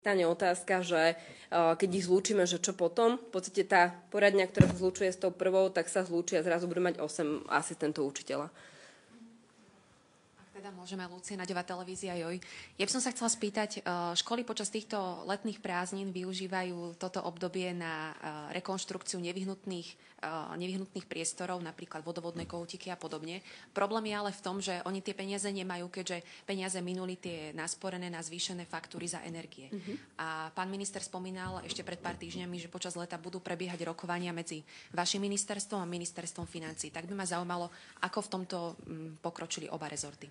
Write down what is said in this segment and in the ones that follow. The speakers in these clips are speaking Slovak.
stane otázka, že keď ich zlúčime, že čo potom? V podstate tá poradňa, ktorá sa zlúčuje s tou prvou, tak sa zlúči a zrazu budú mať 8 asistentov učiteľa. Teda môžeme, Lucia Naďová, televízia Joj. Ja by som sa chcela spýtať, školy počas týchto letných prázdnin využívajú toto obdobie na rekonštrukciu nevyhnutných priestorov, napríklad vodovodné koutiky a podobne. Problém je ale v tom, že oni tie peniaze nemajú, keďže peniaze minuli tie nasporené na zvýšené faktúry za energie. A pán minister spomínal ešte pred pár týždňami, že počas leta budú prebiehať rokovania medzi vašim ministerstvom a ministerstvom financií. Tak by ma zaujímalo, ako v tomto pokročili oba rezorty.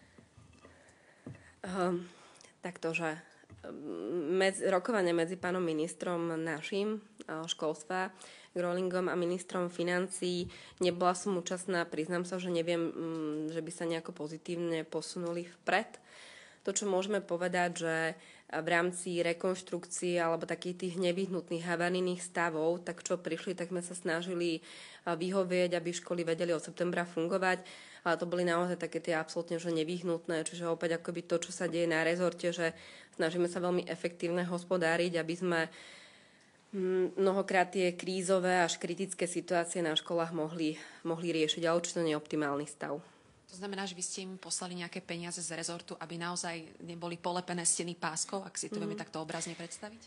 Taktože rokovanie medzi pánom ministrom našim školstva, Grolingom a ministrom financií nebola som účastná. Priznám sa, že neviem, že by sa nejako pozitívne posunuli vpred. To, čo môžeme povedať, že v rámci rekonštrukcie alebo takých tých nevyhnutných havarijných stavov, tak čo prišli, tak sme sa snažili vyhovieť, aby školy vedeli od septembra fungovať. Ale to boli naozaj také tie absolútne že nevyhnutné, čiže opäť akoby to, čo sa deje na rezorte, že snažíme sa veľmi efektívne hospodáriť, aby sme mnohokrát tie krízové až kritické situácie na školách mohli riešiť, ale určite nie je optimálny stav. To znamená, že vy ste im poslali nejaké peniaze z rezortu, aby naozaj neboli polepené steny páskou, ak si to vieme takto obrazne predstaviť?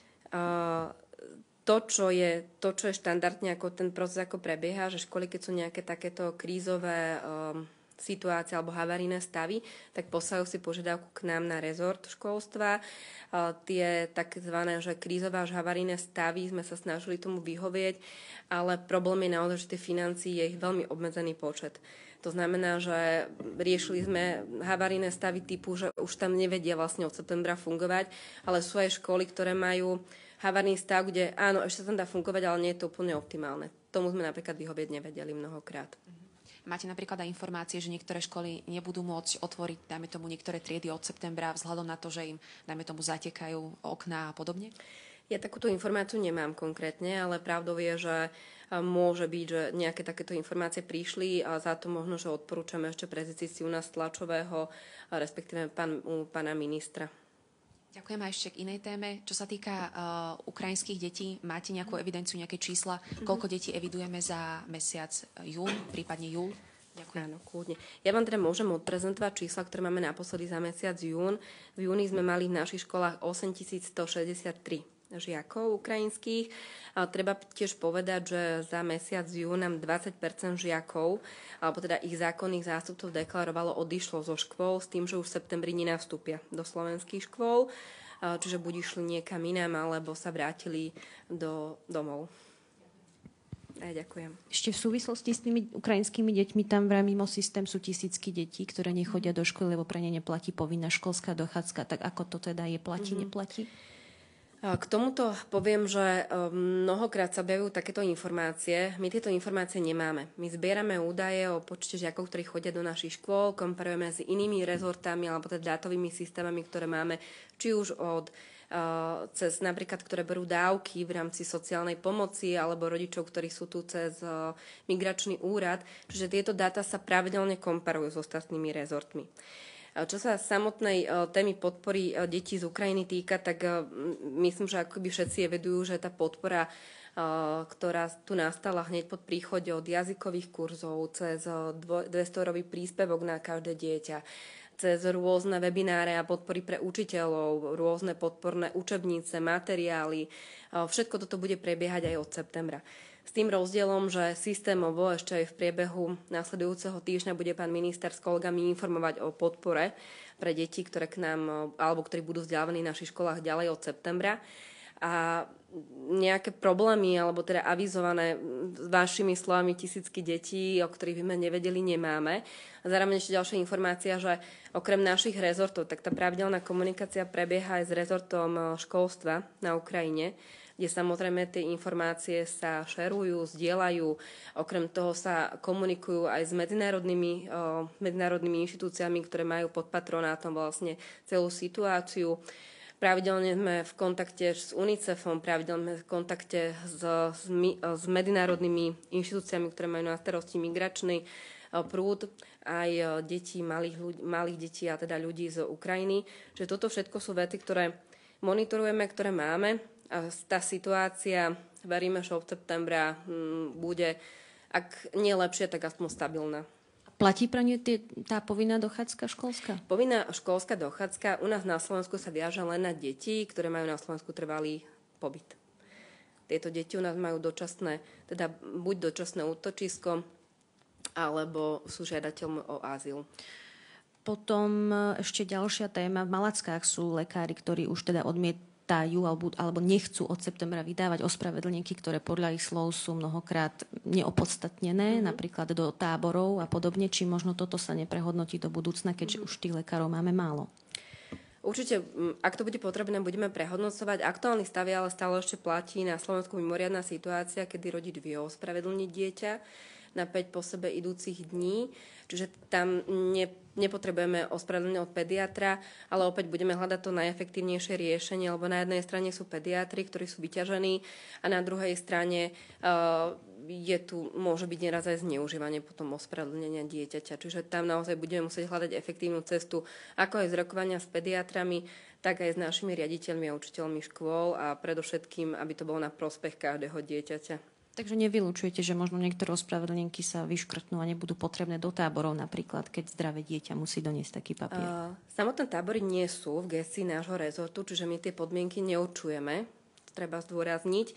To, čo je štandardne, ako ten proces ako prebieha, že školy, keď sú nejaké takéto krízové situácie alebo havarijné stavy, tak posielajú si požiadavku k nám na rezort školstva. Tie takzvané že krízové až havarijné stavy sme sa snažili tomu vyhovieť, ale problém je naozaj, že tie financie je ich veľmi obmedzený počet. To znamená, že riešili sme havarijné stavy typu, že už tam nevedia vlastne od septembra fungovať, ale sú aj školy, ktoré majú havarijný stav, kde áno, ešte sa tam dá fungovať, ale nie je to úplne optimálne. Tomu sme napríklad vyhovieť nevedeli mnohokrát. Máte napríklad aj informácie, že niektoré školy nebudú môcť otvoriť, dajme tomu, niektoré triedy od septembra vzhľadom na to, že im, dajme tomu, zatekajú okná a podobne? Ja takúto informáciu nemám konkrétne, ale pravdou je, že môže byť, že nejaké takéto informácie prišli a za to možno, že odporúčame ešte prezidíciu nás tlačového, respektíve pána ministra. Ďakujem a ešte k inej téme. Čo sa týka ukrajinských detí, máte nejakú evidenciu, nejaké čísla? Koľko detí evidujeme za mesiac jún, prípadne júl? Ďakujem. Áno, kľudne. Ja vám teda môžem odprezentovať čísla, ktoré máme naposledy za mesiac jún. V júni sme mali v našich školách 8163 žiakov ukrajinských. A treba tiež povedať, že za mesiac jún nám 20% žiakov, alebo teda ich zákonných zástupcov deklarovalo, odišlo zo škôl s tým, že už v septembri nenastúpia do slovenských škôl, čiže buď išli niekam inám, alebo sa vrátili domov. Ďakujem. Ešte v súvislosti s tými ukrajinskými deťmi tam vraj mimo systém sú tisícky detí, ktoré nechodia do školy, lebo pre ne neplatí povinná školská dochádzka. Tak ako to teda je? Platí, neplatí? K tomuto poviem, že mnohokrát sa objavujú takéto informácie. My tieto informácie nemáme. My zbierame údaje o počte žiakov, ktorí chodia do našich škôl, komparujeme s inými rezortami alebo teda dátovými systémami, ktoré máme, či už cez napríklad, ktoré berú dávky v rámci sociálnej pomoci alebo rodičov, ktorí sú tu cez migračný úrad. Čiže tieto dáta sa pravidelne komparujú s ostatnými rezortmi. Čo sa samotnej témy podpory detí z Ukrajiny týka, tak myslím, že akoby všetci evidujú, že tá podpora, ktorá tu nastala hneď pod príchode od jazykových kurzov, cez 200-eurový príspevok na každé dieťa, cez rôzne webináre a podpory pre učiteľov, rôzne podporné učebnice, materiály. Všetko toto bude prebiehať aj od septembra. S tým rozdielom, že systémovo ešte aj v priebehu následujúceho týždňa bude pán minister s kolegami informovať o podpore pre deti, ktoré k nám, alebo ktorí budú vzdelávaní v našich školách ďalej od septembra. A nejaké problémy, alebo teda avizované s vašimi slovami tisícky detí, o ktorých by sme nevedeli, nemáme. A zároveň ešte ďalšia informácia, že okrem našich rezortov, tak tá pravidelná komunikácia prebieha aj s rezortom školstva na Ukrajine, kde samozrejme tie informácie sa šerujú, zdieľajú. Okrem toho sa komunikujú aj s medzinárodnými inštitúciami, ktoré majú pod patronátom vlastne celú situáciu. Pravidelne sme v kontakte s UNICEFom, pravidelne sme v kontakte s medzinárodnými inštitúciami, ktoré majú na starosti migračný prúd, aj detí, malých detí a teda ľudí z Ukrajiny. Že toto všetko sú veci, ktoré monitorujeme, ktoré máme a tá situácia, veríme, že od septembra bude, ak nie lepšie, tak aspoň stabilná. Platí pre ne tá povinná dochádzka školská? Povinná školská dochádzka u nás na Slovensku sa viaže len na deti, ktoré majú na Slovensku trvalý pobyt. Tieto deti u nás majú dočasné, teda buď dočasné útočisko, alebo sú žiadateľmi o azyl. Potom ešte ďalšia téma. V Malackách sú lekári, ktorí už teda odmietajú alebo nechcú od septembra vydávať ospravedlnenky, ktoré podľa ich slov sú mnohokrát neopodstatnené, napríklad do táborov a podobne. Či možno toto sa neprehodnotí do budúcna, keďže už tých lekárov máme málo? Určite, ak to bude potrebné, budeme prehodnocovať. Aktuálny stav ale stále ešte platí na Slovensku mimoriadna situácia, kedy rodič vie ospravedlniť dieťa na 5 po sebe idúcich dní. Čiže tam nepotrebujeme ospravedlnenie od pediatra, ale opäť budeme hľadať to najefektívnejšie riešenie, lebo na jednej strane sú pediatri, ktorí sú vyťažení a na druhej strane môže byť neraz aj zneužívanie potom ospravedlnenia dieťaťa. Čiže tam naozaj budeme musieť hľadať efektívnu cestu, ako aj z rokovania s pediatrami, tak aj s našimi riaditeľmi a učiteľmi škôl a predovšetkým, aby to bolo na prospech každého dieťaťa. Takže nevylučujete, že možno niektoré ospravedlnenky sa vyškrtnú a nebudú potrebné do táborov, napríklad, keď zdravé dieťa musí doniesť taký papier? Samotné tábory nie sú v gestii nášho rezortu, čiže my tie podmienky neurčujeme, to treba zdôrazniť.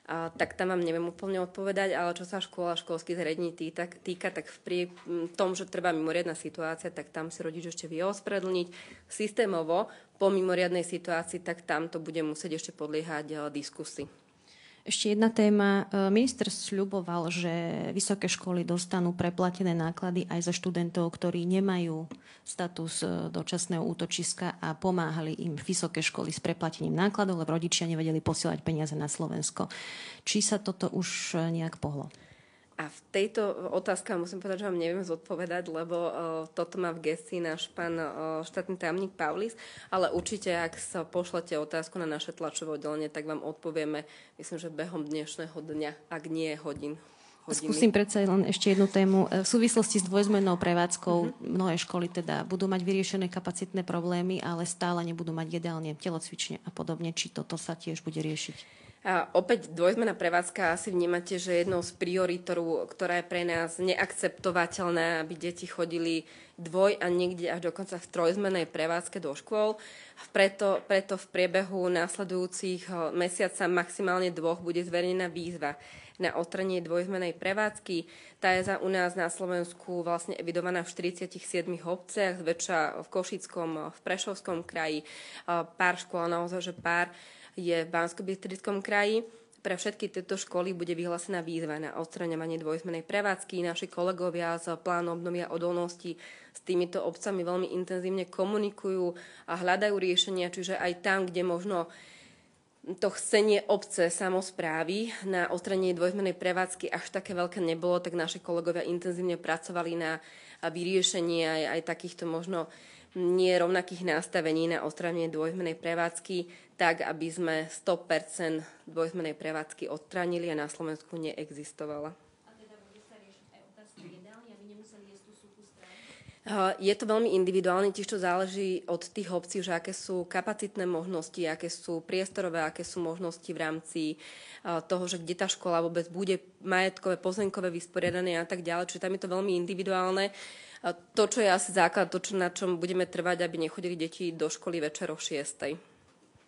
Tak tam vám neviem úplne odpovedať, ale čo sa škôl a školských zariadení týka, tak v tom, že treba mimoriadna situácia, tak tam si rodič ešte vie ospravedlniť systémovo po mimoriadnej situácii, tak tam to bude musieť ešte podliehať diskusii. Ešte jedna téma. Minister sľuboval, že vysoké školy dostanú preplatené náklady aj za študentov, ktorí nemajú status dočasného útočiska a pomáhali im vysoké školy s preplatením nákladov, lebo rodičia nevedeli posielať peniaze na Slovensko. Či sa toto už nejak pohlo? A v tejto otázke musím povedať, že vám neviem zodpovedať, lebo toto má v gestii náš pán štátny tajomník Pavlis, ale určite, ak sa pošlete otázku na naše tlačové oddelenie, tak vám odpovieme, myslím, že behom dnešného dňa, ak nie hodiny. Skúsim predsa len ešte jednu tému. V súvislosti s dvojzmennou prevádzkou mnohé školy teda budú mať vyriešené kapacitné problémy, ale stále nebudú mať jedálne, telocvične a podobne. Či toto sa tiež bude riešiť? A opäť dvojzmenná prevádzka, asi vnímate, že jednou z priorít, ktorá je pre nás neakceptovateľná, aby deti chodili a niekde až dokonca v trojzmennej prevádzke do škôl. Preto v priebehu následujúcich mesiaca maximálne 2 bude zverejnená výzva na odstránenie dvojzmennej prevádzky. Tá je u nás na Slovensku vlastne evidovaná v 47 obciach, zväčša v Košickom, v Prešovskom kraji. Pár škôl, naozaj, že pár je v Banskobystrickom kraji. Pre všetky tieto školy bude vyhlásená výzva na odstraňovanie dvojzmennej prevádzky. Naši kolegovia z plánu obnovy a odolnosti s týmito obcami veľmi intenzívne komunikujú a hľadajú riešenia, čiže aj tam, kde možno to chcenie obce samosprávy na odstránenie dvojzmennej prevádzky až také veľké nebolo, tak naši kolegovia intenzívne pracovali na vyriešenie aj takýchto možno nerovnakých nastavení na odstránenie dvojzmennej prevádzky, tak aby sme 100% dvojzmennej prevádzky odstránili a na Slovensku neexistovala. A teda bude sa riešiť aj otázka jedálne, aby nemuseli jesť tú suchú stravu? Je to veľmi individuálne, tiež to záleží od tých obcí, že aké sú kapacitné možnosti, aké sú priestorové, aké sú možnosti v rámci toho, že kde tá škola vôbec bude majetkové, pozemkové vysporiadané a tak ďalej. Čiže tam je to veľmi individuálne. To, čo je asi základ, na čom budeme trvať, aby nechodili deti do školy večer o 6:00.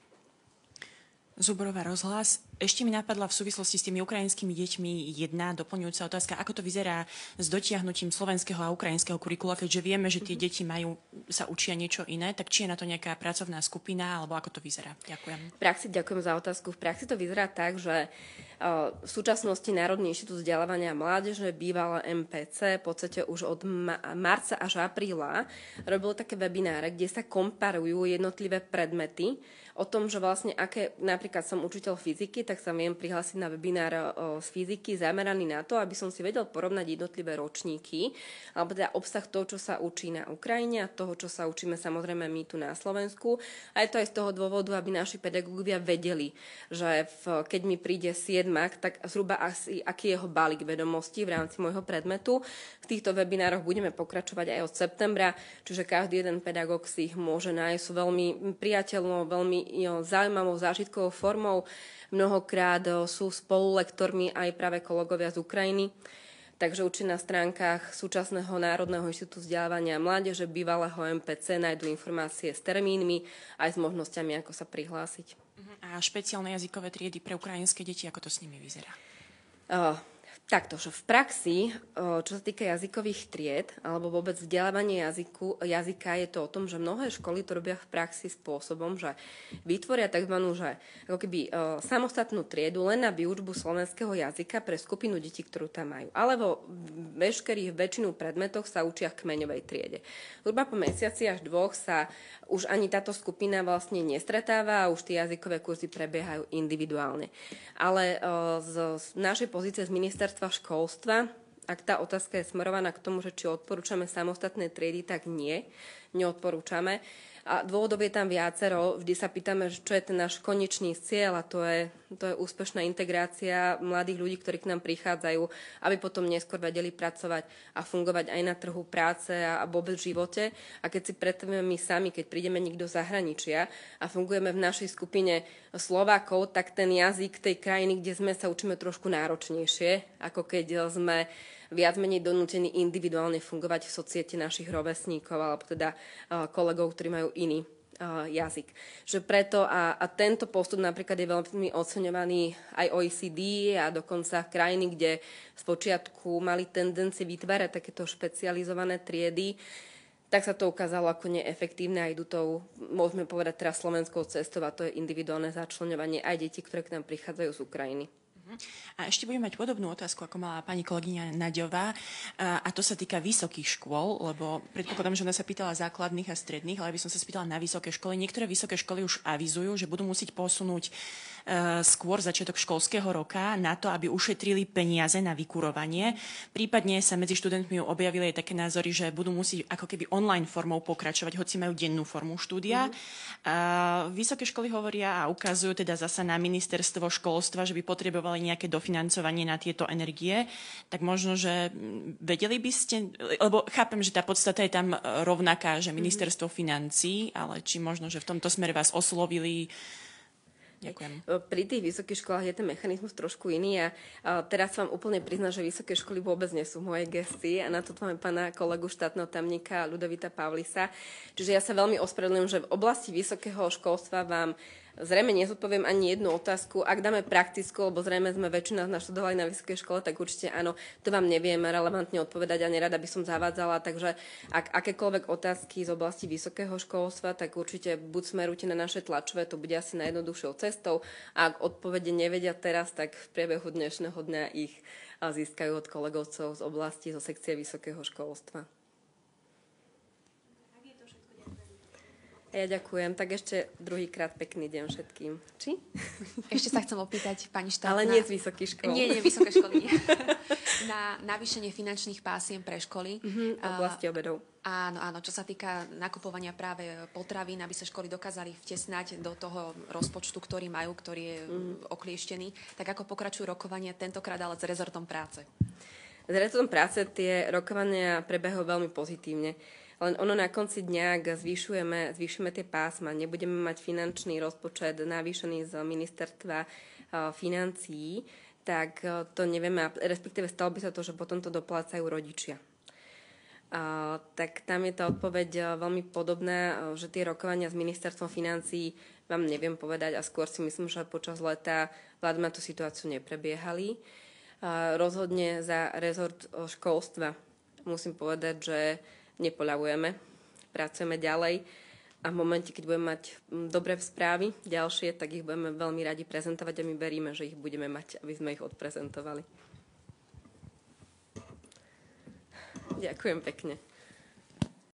Zuborová rozhlas. Ešte mi napadla v súvislosti s tými ukrajinskými deťmi jedna doplňujúca otázka, ako to vyzerá s dotiahnutím slovenského a ukrajinského kurikula, keďže vieme, že tie deti sa učia niečo iné, tak či je na to nejaká pracovná skupina, alebo ako to vyzerá? Ďakujem. Ďakujem za otázku. V praxi to vyzerá tak, že v súčasnosti Národný inštitút vzdelávania a mládeže, bývalé MPC, v podstate už od marca až apríla robil také webináre, kde sa komparujú jednotlivé predmety o tom, že vlastne napríklad som učiteľ fyziky, tak sa viem prihlásiť na webinár z fyziky zameraný na to, aby som si vedel porovnať jednotlivé ročníky, alebo teda obsah toho, čo sa učí na Ukrajine a toho, čo sa učíme samozrejme my tu na Slovensku. A je to aj z toho dôvodu, aby naši pedagógovia vedeli, že keď mi príde siedmak, tak zhruba asi, aký je jeho balík vedomostí v rámci môjho predmetu. V týchto webinároch budeme pokračovať aj od septembra, čiže každý jeden pedagóg si ich môže nájsť. Sú veľmi priateľnou, veľmi veľmi zaujímavou zážitkovou formou. Mnohokrát sú spolulektormi aj práve kolegovia z Ukrajiny. Takže určite na stránkach súčasného Národného inštitútu vzdelávania mládeže, bývalého MPC, nájdú informácie s termínmi aj s možnosťami, ako sa prihlásiť. A špeciálne jazykové triedy pre ukrajinské deti, ako to s nimi vyzerá? Takto, že v praxi, čo sa týka jazykových tried alebo vôbec vzdelávanie jazyka, je to o tom, že mnohé školy to robia v praxi spôsobom, že vytvoria tzv. Že ako keby samostatnú triedu len na výučbu slovenského jazyka pre skupinu detí, ktorú tam majú. Alebo väčšinu predmetoch sa učia v kmeňovej triede. Zhruba po mesiaci až 2 sa už ani táto skupina vlastne nestretáva a už tie jazykové kurzy prebiehajú individuálne. Ale z našej pozície z ministerstva školstva, ak tá otázka je smerovaná k tomu, že či odporúčame samostatné triedy, tak nie, neodporúčame. A dôvodov je tam viacero. Vždy sa pýtame, čo je ten náš konečný cieľ, a to je úspešná integrácia mladých ľudí, ktorí k nám prichádzajú, aby potom neskôr vedeli pracovať a fungovať aj na trhu práce a vôbec v živote. A keď si predstavíme my sami, keď prídeme niekto z zahraničia a fungujeme v našej skupine Slovákov, tak ten jazyk tej krajiny, kde sme, sa učíme trošku náročnejšie, ako keď sme viac menej donútení individuálne fungovať v societe našich rovesníkov alebo teda kolegov, ktorí majú iný jazyk. Že preto a tento postup napríklad je veľmi oceňovaný aj OECD a dokonca krajiny, kde spočiatku mali tendencie vytvárať takéto špecializované triedy, tak sa to ukázalo ako neefektívne a idú tou, môžeme povedať teraz slovenskou cestou, a to je individuálne začleňovanie aj detí, ktoré k nám prichádzajú z Ukrajiny. A ešte budem mať podobnú otázku, ako mala pani kolegyňa Naďová, a to sa týka vysokých škôl, lebo predpokladám, že ona sa pýtala základných a stredných, ale by som sa spýtala na vysoké školy. Niektoré vysoké školy už avizujú, že budú musieť posunúť skôr začiatok školského roka na to, aby ušetrili peniaze na vykurovanie. Prípadne sa medzi študentmi objavili aj také názory, že budú musieť ako keby online formou pokračovať, hoci majú dennú formu štúdia. Vysoké školy hovoria a ukazujú teda zasa na ministerstvo školstva, že by potrebovali nejaké dofinancovanie na tieto energie. Tak možno, že vedeli by ste, lebo chápem, že tá podstata je tam rovnaká, že ministerstvo financií, ale či možno, že v tomto smere vás oslovili. Ďakujem. Pri tých vysokých školách je ten mechanizmus trošku iný a teraz vám úplne priznám, že vysoké školy vôbec nie sú v mojej gestii a na to máme pána kolegu štátneho tajomníka Ľudovita Pavlisa. Čiže ja sa veľmi ospravedlňujem, že v oblasti vysokého školstva vám zrejme nezodpoviem ani jednu otázku. Ak dáme praktickú, lebo zrejme sme väčšina z nás študovali na vysokej škole, tak určite áno, to vám neviem relevantne odpovedať a nerada by som zavádzala. Takže ak akékoľvek otázky z oblasti vysokého školstva, tak určite buď smerujte na naše tlačové, to bude asi najjednoduchšou cestou. A ak odpovede nevedia teraz, tak v priebehu dnešného dňa ich získajú od kolegovcov z oblasti, zo sekcie vysokého školstva. Ja ďakujem. Tak ešte druhýkrát pekný deň všetkým. Či? Ešte sa chcem opýtať, pani štátna... Ale nie z vysokých škôl. Nie, vysoké školy nie. Na navýšenie finančných pásiem pre školy. V oblasti obedov. Áno. Čo sa týka nakupovania práve potravín, aby sa školy dokázali vtesnať do toho rozpočtu, ktorý majú, ktorý je oklieštený. Tak ako pokračujú rokovania tentokrát, ale s rezortom práce? S rezortom práce tie rokovania prebiehajú veľmi pozitívne. Len ono na konci dňa, ak zvýšime tie pásma, nebudeme mať finančný rozpočet navýšený z ministerstva financií, tak to nevieme, respektíve stalo by sa to, že potom to doplácajú rodičia. Tak tam je tá odpoveď veľmi podobná, že tie rokovania s ministerstvom financií vám neviem povedať a skôr si myslím, že počas leta vlády na tú situáciu neprebiehali. Rozhodne za rezort školstva musím povedať, že nepoľavujeme, pracujeme ďalej a v momente, keď budeme mať dobré správy ďalšie, tak ich budeme veľmi radi prezentovať a my veríme, že ich budeme mať, aby sme ich odprezentovali. Ďakujem pekne.